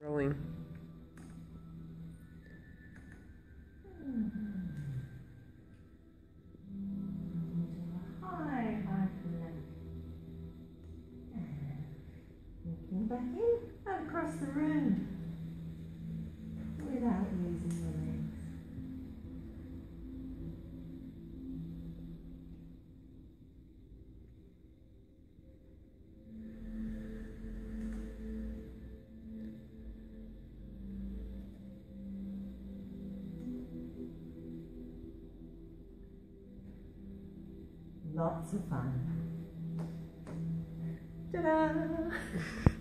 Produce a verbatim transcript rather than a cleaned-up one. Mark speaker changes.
Speaker 1: Growing.
Speaker 2: High, high plank. And walking back in across the room without using your legs. Lots of fun. Ta-da!